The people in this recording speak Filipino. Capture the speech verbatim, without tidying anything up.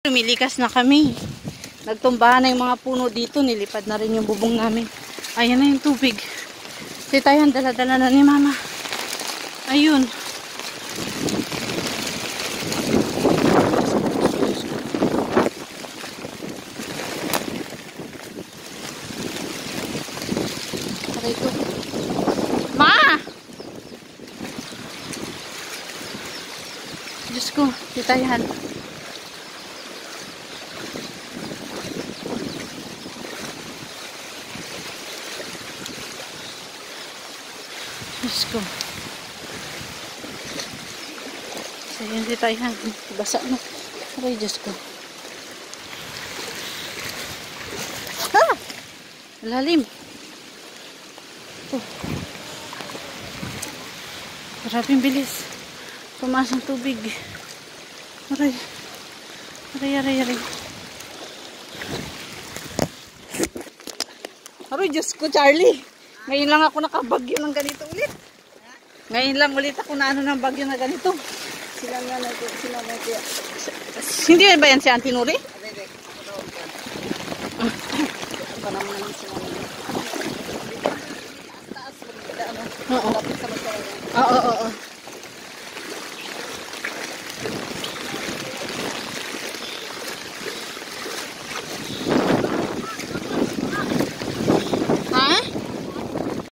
tumilikas na kami. Nagtumbahan na yung mga puno dito. Nilipad na rin yung bubong namin. Ayan na yung tubig. Si Tayan, dala-dala na ni Mama. Ayun. Ito. Ma! Diyos ko, si Tayan. Diyos ko. So, yun si Tayan. Basa na. Aray, Diyos ko. Ha! Lalim. Oh. Maraming bilis. Pumasang tubig. Aray. Aray, aray, aray. Aray, Diyos ko, Charlie. Ngayon lang ako nakabagyo ng ganito ulit. Ngayon lang ulit ako na ano ng bagyo na ganito. Sila nga na sila na kaya. Hindi ba yan si Auntie Nuri? Hindi, panam naman sila. Oo. Oo, oo, oo.